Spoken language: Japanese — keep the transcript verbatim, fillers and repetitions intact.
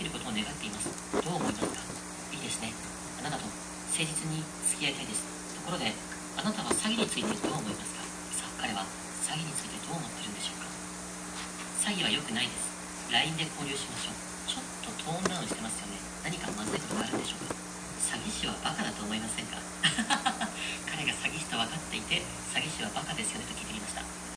ることを願っています。どう思いますか？いいですね。あなたと誠実に付き合いたいです。ところで、あなたは詐欺についてどう思いますか？さあ、彼は詐欺についてどう思ってるんでしょうか？詐欺は良くないです。ライン で交流しましょう。ちょっとトーンダウンしてますよね。何かまずいことがあるんでしょうか？詐欺師はバカだと思いませんか？